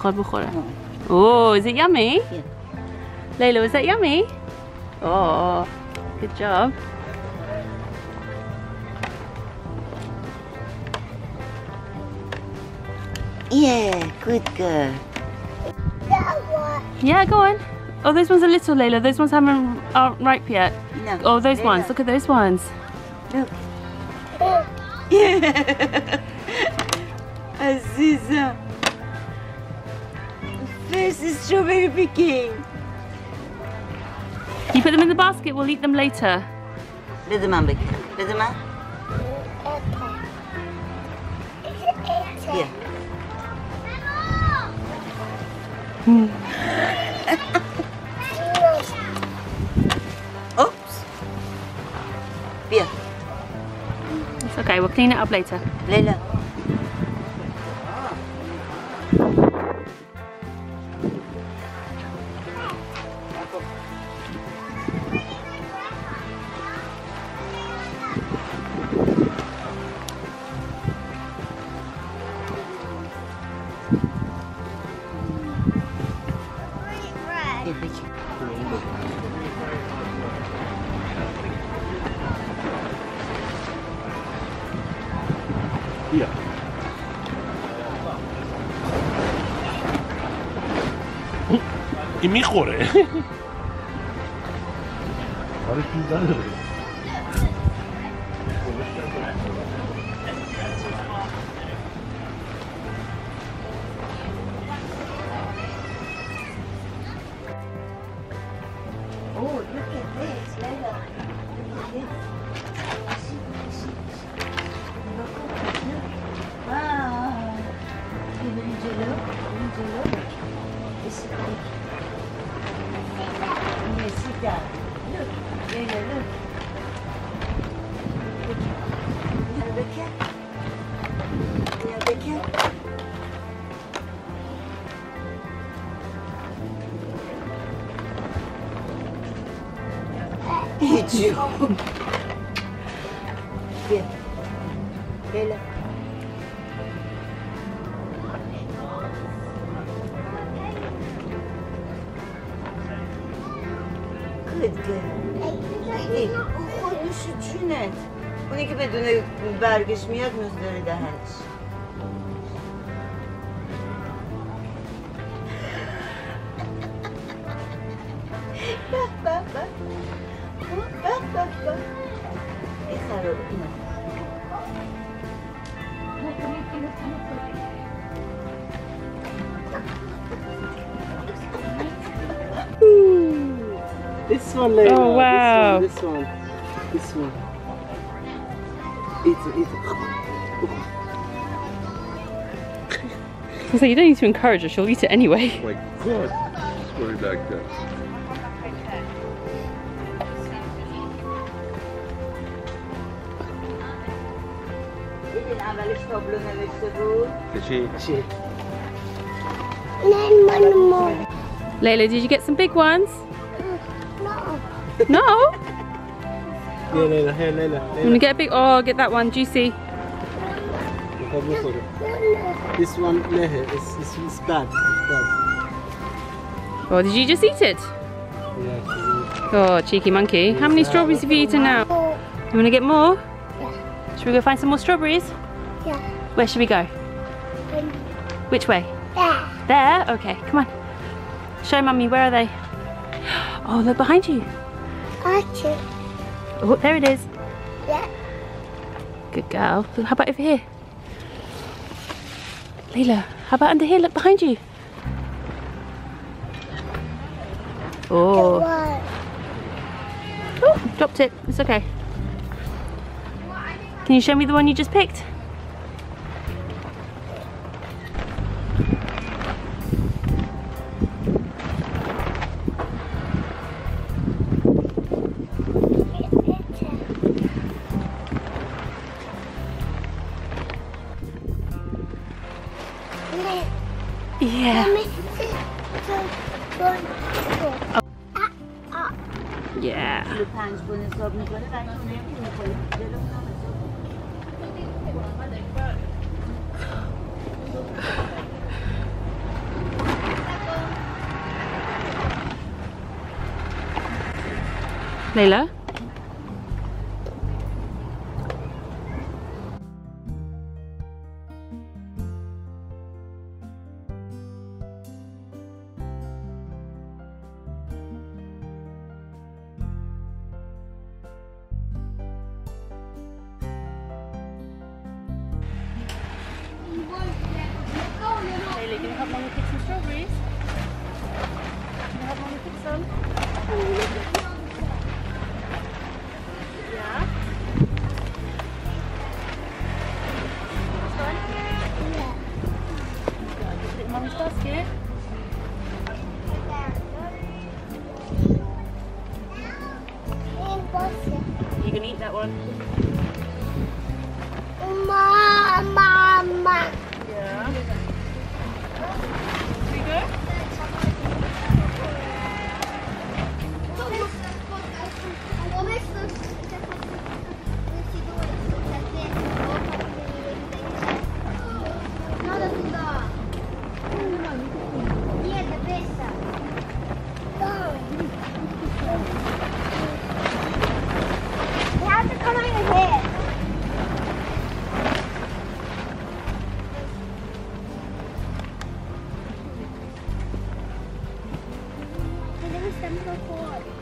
میخواد بخوره. Oh, is it yummy? Yeah. Layla, is that yummy? Oh, good job. Yeah, good girl. Yeah, go on. Oh, those ones are little, Layla. Those ones aren't ripe yet. No. Oh, those Layla. ones. Look at those ones. Look. Aziza. First is strawberry picking. You put them in the basket. We'll eat them later. Ne zaman bakayım? Ne zaman? Yeah. Oops. Here. It's okay. We'll clean it up later. Layla. Via. I mi cuore. Oh, look at this, Layla. Look at this. Wow. It's like, yes, sit down. Look, Layla, look. You have a cat? You have a cat? You. Here. Layla. Good girl. Hey, خودشو جونت. اونی که بدون برگش میاد نوزداره دهنش. این خرابه اینه. This one, Layla. Oh, wow. This one. This one. Eat it, eat it. So you don't need to encourage her. She'll eat it anyway. Oh my god. Sorry like that. دیدین اولش تابلو نوشته بود؟ چی؟ Layla, did you get some big ones? No. No? Here, Layla, here, Layla. You want to get a big... Oh, get that one. Juicy. This one, Lehe, it's bad. It's bad. Oh, did you just eat it? Yeah, Oh, cheeky monkey. How many strawberries have you eaten now? You want to get more? Should we go find some more strawberries? Yeah. Where should we go? Which way? Yeah. There? Okay, come on. Show Mummy, where are they? Oh, look behind you. Archie. Oh, there it is. Yeah. Good girl. How about over here? Layla, how about under here? Look behind you. Oh. What? Oh, dropped it. It's okay. Can you show me the one you just picked? Yeah. Yeah. Layla? Layla, you gonna help Mommy pick some strawberries? You gonna help Mommy pick some? Yeah? This one? Yeah. Put it in Mommy's basket. You gonna eat that one? Mama. Yeah. Here you go. You have to come on your head. Deve estar no corpo.